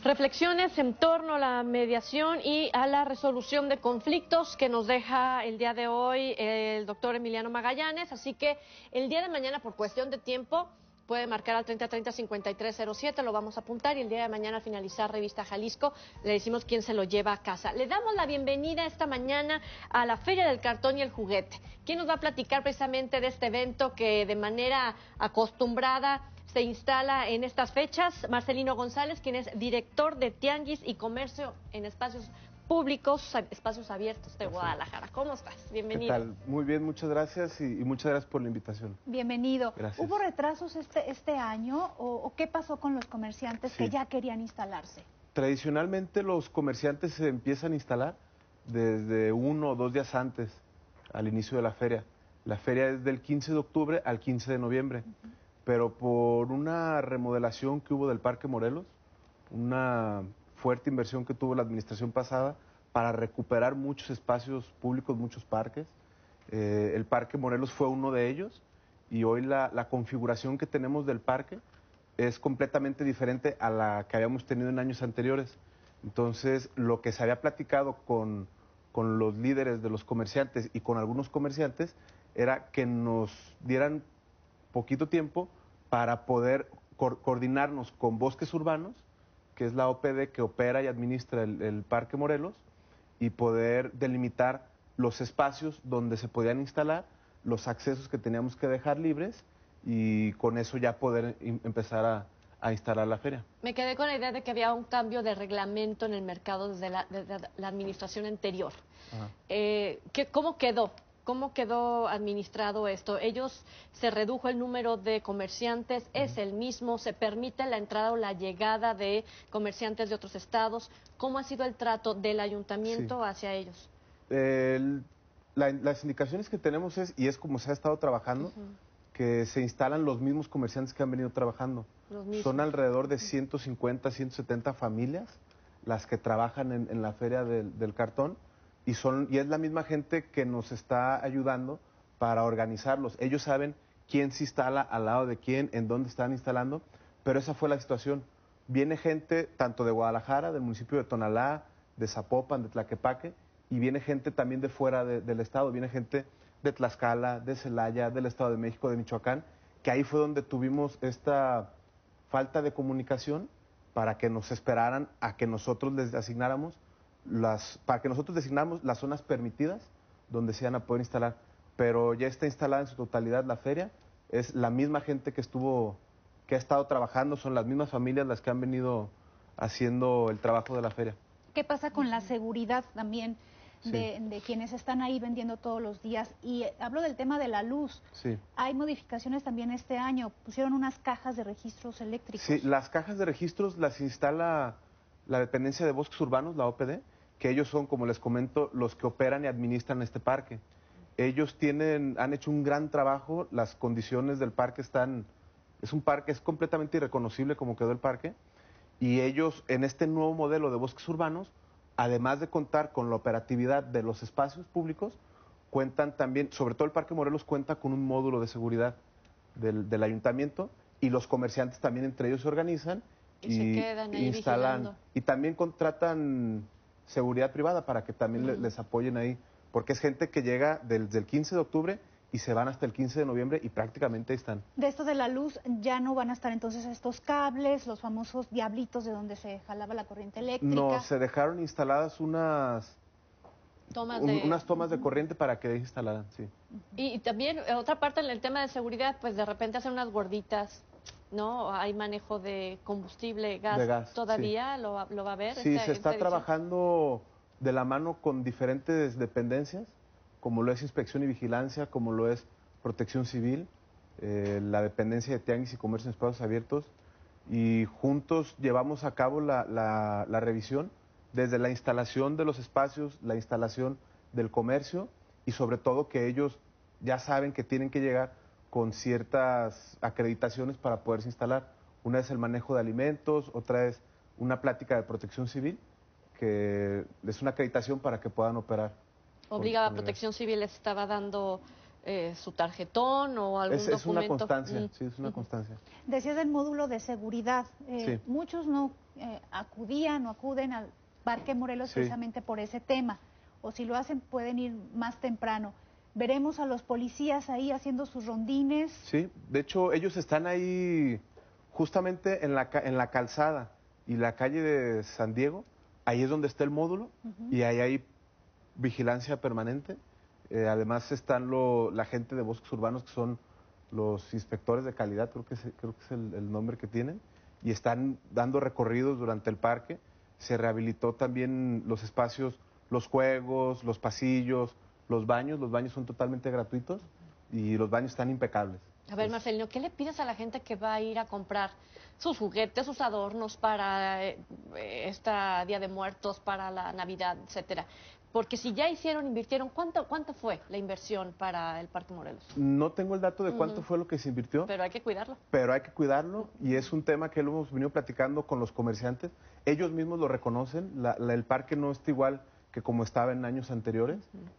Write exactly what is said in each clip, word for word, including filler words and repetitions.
Reflexiones en torno a la mediación y a la resolución de conflictos que nos deja el día de hoy el doctor Emiliano Magallanes. Así que el día de mañana, por cuestión de tiempo, puede marcar al treinta treinta cincuenta y tres cero siete, lo vamos a apuntar, y el día de mañana al finalizar Revista Jalisco le decimos quién se lo lleva a casa. Le damos la bienvenida esta mañana a la Feria del Cartón y el Juguete. ¿Quién nos va a platicar precisamente de este evento que de manera acostumbrada se instala en estas fechas? Marcelino González, quien es director de Tianguis y Comercio en Espacios Públicos, Espacios Abiertos de Guadalajara. ¿Cómo estás? Bienvenido. ¿Qué tal? Muy bien, muchas gracias y, y muchas gracias por la invitación. Bienvenido. Gracias. ¿Hubo retrasos este, este año o, o qué pasó con los comerciantes Sí. que ya querían instalarse? Tradicionalmente los comerciantes se empiezan a instalar desde uno o dos días antes, al inicio de la feria. La feria es del quince de octubre al quince de noviembre, uh-huh. Pero por una remodelación que hubo del Parque Morelos, una fuerte inversión que tuvo la administración pasada para recuperar muchos espacios públicos, muchos parques. Eh, el Parque Morelos fue uno de ellos y hoy la, la configuración que tenemos del parque es completamente diferente a la que habíamos tenido en años anteriores. Entonces, lo que se había platicado con, con los líderes de los comerciantes y con algunos comerciantes era que nos dieran poquito tiempo para poder co coordinarnos con Bosques Urbanos, que es la O P D que opera y administra el, el Parque Morelos, y poder delimitar los espacios donde se podían instalar, los accesos que teníamos que dejar libres, y con eso ya poder empezar a, a instalar la feria. Me quedé con la idea de que había un cambio de reglamento en el mercado desde la, desde la administración anterior. Eh, ¿qué, ¿Cómo quedó? ¿Cómo quedó administrado esto? ¿Ellos se redujo el número de comerciantes? Uh-huh. ¿Es el mismo? ¿Se permite la entrada o la llegada de comerciantes de otros estados? ¿Cómo ha sido el trato del ayuntamiento sí. hacia ellos? El, la, las indicaciones que tenemos es, y es como se ha estado trabajando, uh-huh. que se instalan los mismos comerciantes que han venido trabajando. Son alrededor de ciento cincuenta, ciento setenta familias las que trabajan en, en la Feria del, del Cartón, y, son, y es la misma gente que nos está ayudando para organizarlos. Ellos saben quién se instala al lado de quién, en dónde están instalando, pero esa fue la situación. Viene gente tanto de Guadalajara, del municipio de Tonalá, de Zapopan, de Tlaquepaque, y viene gente también de fuera de, del estado, viene gente de Tlaxcala, de Celaya, del Estado de México, de Michoacán, que ahí fue donde tuvimos esta falta de comunicación para que nos esperaran a que nosotros les asignáramos las, para que nosotros designáramos las zonas permitidas donde se iban a poder instalar. Pero ya está instalada en su totalidad la feria, es la misma gente que estuvo, que ha estado trabajando, son las mismas familias las que han venido haciendo el trabajo de la feria. ¿Qué pasa con la seguridad también? De, sí. de quienes están ahí vendiendo todos los días? Y eh, hablo del tema de la luz. Sí. Hay modificaciones también este año. Pusieron unas cajas de registros eléctricos. Sí, las cajas de registros las instala la dependencia de Bosques Urbanos, la O P D, que ellos son, como les comento, los que operan y administran este parque. Ellos tienen, han hecho un gran trabajo, las condiciones del parque están, es un parque, es completamente irreconocible como quedó el parque, y ellos en este nuevo modelo de Bosques Urbanos, además de contar con la operatividad de los espacios públicos, cuentan también, sobre todo el Parque Morelos cuenta con un módulo de seguridad del, del ayuntamiento, y los comerciantes también entre ellos se organizan y, y se quedan ahí instalan, vigilando. Y también contratan seguridad privada para que también uh-huh. le, les apoyen ahí, porque es gente que llega desde el quince de octubre y se van hasta el quince de noviembre y prácticamente ahí están. De esto de la luz, ya no van a estar entonces estos cables, los famosos diablitos de donde se jalaba la corriente eléctrica. No, se dejaron instaladas unas tomas un, de, unas tomas de corriente para que instalaran, sí. Y, y también, otra parte en el tema de seguridad, pues de repente hacen unas gorditas, ¿no? Hay manejo de combustible, gas, de gas ¿todavía sí. lo, lo va a haber? Sí, esta, se está esta trabajando de la mano con diferentes dependencias, como lo es Inspección y Vigilancia, como lo es Protección Civil, eh, la dependencia de Tianguis y Comercio en Espacios Abiertos, y juntos llevamos a cabo la, la, la revisión desde la instalación de los espacios, la instalación del comercio, y sobre todo que ellos ya saben que tienen que llegar con ciertas acreditaciones para poderse instalar. Una es el manejo de alimentos, otra es una plática de Protección Civil, que es una acreditación para que puedan operar. Obligaba a Protección Civil, les estaba dando eh, su tarjetón o algún Es, es una documento. constancia, Mm. sí, es una constancia. Decías del módulo de seguridad. Eh, Sí. Muchos no eh, acudían o acuden al Parque Morelos Sí. precisamente por ese tema. O si lo hacen, pueden ir más temprano. Veremos a los policías ahí haciendo sus rondines. Sí, de hecho ellos están ahí justamente en la, ca- en la calzada y la calle de San Diego, ahí es donde está el módulo y ahí hay vigilancia permanente. Eh, además están lo- la gente de bosques urbanos que son los inspectores de calidad, creo que es, creo que es el, el nombre que tienen, y están dando recorridos durante el parque. Se rehabilitó también los espacios, los juegos, los pasillos, los baños. Los baños son totalmente gratuitos y los baños están impecables. A ver, Es- Marcelino, ¿qué le pides a la gente que va a ir a comprar sus juguetes, sus adornos para eh, esta Día de Muertos, para la Navidad, etcétera? Porque si ya hicieron, invirtieron, ¿cuánto, cuánto fue la inversión para el Parque Morelos? No tengo el dato de cuánto Ujú. fue lo que se invirtió, Pero hay que cuidarlo. pero hay que cuidarlo y es un tema que lo hemos venido platicando con los comerciantes. Ellos mismos lo reconocen, la- la- el parque no está igual que como estaba en años anteriores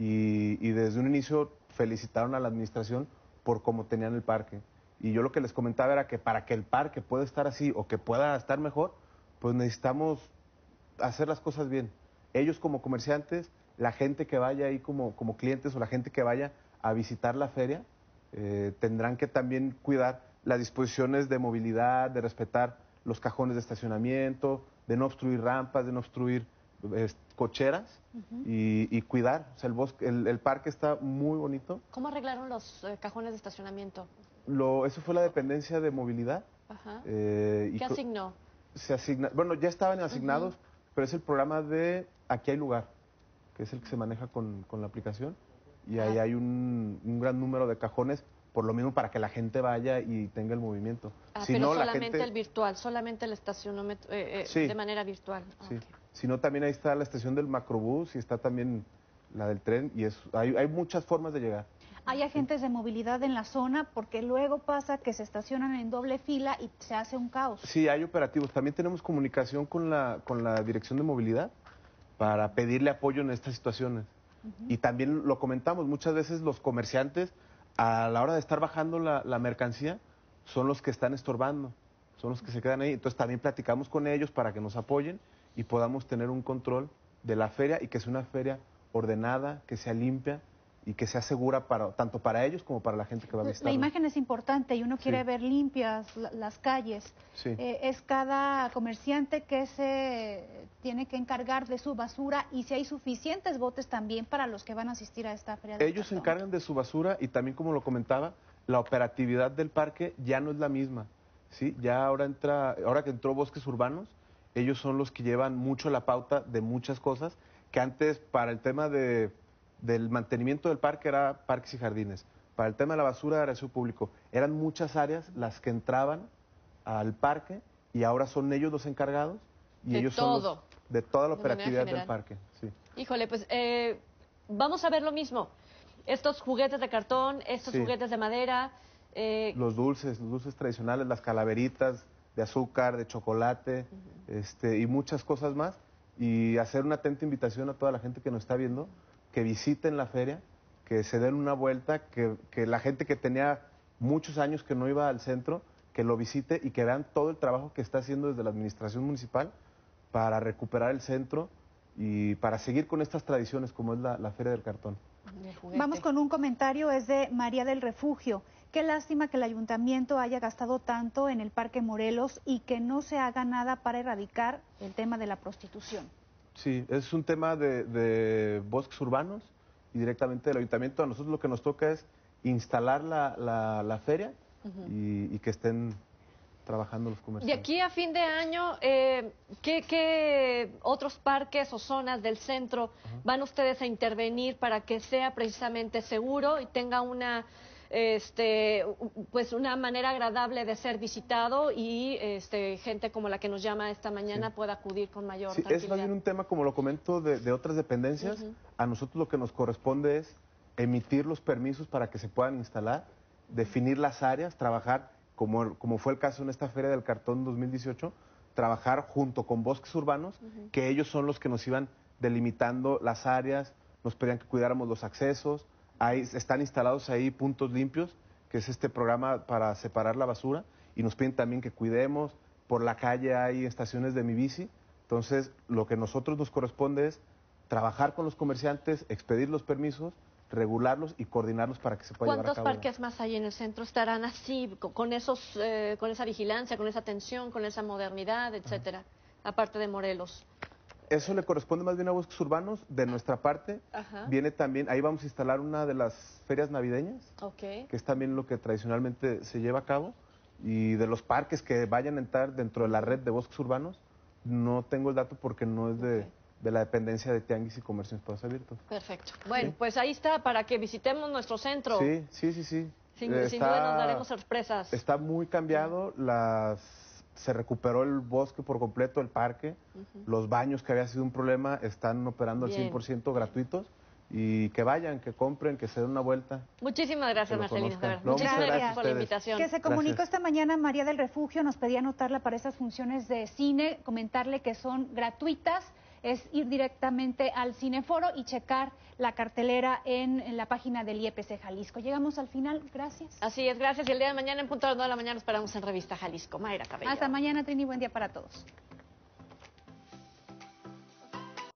y, y desde un inicio felicitaron a la administración por cómo tenían el parque. Y yo lo que les comentaba era que para que el parque pueda estar así o que pueda estar mejor, pues necesitamos hacer las cosas bien. Ellos como comerciantes, la gente que vaya ahí como, como clientes o la gente que vaya a visitar la feria, eh, tendrán que también cuidar las disposiciones de movilidad, de respetar los cajones de estacionamiento, de no obstruir rampas, de no obstruir eh, cocheras y, y cuidar. O sea, el, bosque, el, el parque está muy bonito. ¿Cómo arreglaron los eh, cajones de estacionamiento? Lo, eso fue la dependencia de movilidad. Ajá. eh, y ¿Qué creo- asignó? se asigna, bueno, ya estaban asignados, Ujú. pero es el programa de Aquí hay lugar, que es el que se maneja con, con la aplicación, y ahí Ah. hay un, un gran número de cajones, por lo mismo para que la gente vaya y tenga el movimiento. Ah, Si pero no, la solamente gente, el virtual, solamente el estacionómetro, eh, eh, Sí. de manera virtual. sí. Ok. Si no, también ahí está la estación del macrobús y está también la del tren, y es, hay, hay muchas formas de llegar. Hay agentes de movilidad en la zona porque luego pasa que se estacionan en doble fila y se hace un caos. Sí, hay operativos. También tenemos comunicación con la, con la Dirección de Movilidad para pedirle apoyo en estas situaciones. Y también lo comentamos, muchas veces los comerciantes, a la hora de estar bajando la, la mercancía, son los que están estorbando, son los que se quedan ahí. Entonces también platicamos con ellos para que nos apoyen y podamos tener un control de la feria y que sea una feria ordenada, que sea limpia y que sea segura para, tanto para ellos como para la gente que va a visitar. La imagen es importante y uno quiere Sí. ver limpias la- las calles. Sí. Eh, es cada comerciante que se tiene que encargar de su basura y si hay suficientes botes también para los que van a asistir a esta feria. del Ellos se cartón. encargan de su basura y también, como lo comentaba, la operatividad del parque ya no es la misma. ¿Sí? Ya ahora entra, ahora que entró Bosques Urbanos, ellos son los que llevan mucho la pauta de muchas cosas que antes para el tema de, del mantenimiento del parque era parques y jardines. Para el tema de la basura era su público. Eran muchas áreas las que entraban al parque y ahora son ellos los encargados y De ellos son los- todo. de toda la De manera operatividad del general. parque. Sí. Híjole, pues eh, vamos a ver lo mismo. Estos juguetes de cartón, estos Sí. juguetes de madera. eh, Los dulces, los dulces tradicionales, las calaveritas de azúcar, de chocolate, este, y muchas cosas más. Y hacer una atenta invitación a toda la gente que nos está viendo, que visiten la feria, que se den una vuelta, que, que la gente que tenía muchos años que no iba al centro, que lo visite y que vean todo el trabajo que está haciendo desde la administración municipal para recuperar el centro y para seguir con estas tradiciones como es la, la Feria del Cartón. de juguete. Vamos con un comentario, es de María del Refugio. Qué lástima que el ayuntamiento haya gastado tanto en el Parque Morelos y que no se haga nada para erradicar el tema de la prostitución. Sí, es un tema de, de bosques urbanos y directamente del ayuntamiento. A nosotros lo que nos toca es instalar la, la, la feria y, y que estén trabajando los De comerciantes. aquí a fin de año, eh, ¿qué, qué otros parques o zonas del centro van ustedes a intervenir para que sea precisamente seguro y tenga una, este, pues una manera agradable de ser visitado y este, gente como la que nos llama esta mañana Sí. pueda acudir con mayor Sí, es tranquilidad? más bien un tema, como lo comento, de, de otras dependencias. Ujú. A nosotros lo que nos corresponde es emitir los permisos para que se puedan instalar, definir las áreas, trabajar, como, como fue el caso en esta Feria del Cartón dos mil dieciocho, trabajar junto con Bosques Urbanos, que ellos son los que nos iban delimitando las áreas, nos pedían que cuidáramos los accesos, Hay, están instalados ahí puntos limpios, que es este programa para separar la basura, y nos piden también que cuidemos. Por la calle hay estaciones de Mi Bici, entonces lo que a nosotros nos corresponde es trabajar con los comerciantes, expedir los permisos, regularlos y coordinarlos para que se pueda llevar a ¿Cuántos cabo. parques más hay en el centro estarán así, con, con esos, eh, con esa vigilancia, con esa atención, con esa modernidad, etcétera, aparte de Morelos? Eso le corresponde más bien a Bosques Urbanos. De nuestra parte, Ajá. viene también, ahí vamos a instalar una de las ferias navideñas, Ok. que es también lo que tradicionalmente se lleva a cabo, y de los parques que vayan a entrar dentro de la red de Bosques Urbanos, no tengo el dato porque no es de, Ok. de la dependencia de Tianguis y Comercio en Espacios Abiertos. Perfecto. Bueno, Sí. pues ahí está, para que visitemos nuestro centro. Sí, sí, sí, sí. Sin, Eh, sin está- duda nos daremos sorpresas. Está muy cambiado, las, se recuperó el bosque por completo, el parque, Ujú. los baños que había sido un problema están operando al Bien. cien por ciento gratuitos, y que vayan, que compren, que se den una vuelta. Muchísimas gracias, Que lo Marcelina. de conozcan. verdad. No, Muchísimas muchas gracias, gracias por a la ustedes. invitación. Que se comunicó Gracias. esta mañana María del Refugio, nos pedía anotarla para esas funciones de cine, comentarle que son gratuitas, es ir directamente al Cineforo y checar la cartelera en, en la página del I E P C Jalisco. Llegamos al final, gracias. Así es, gracias. Y el día de mañana, en punto de las nueve de la mañana, esperamos en Revista Jalisco. Mayra Cabello. Hasta mañana, Trini, buen día para todos.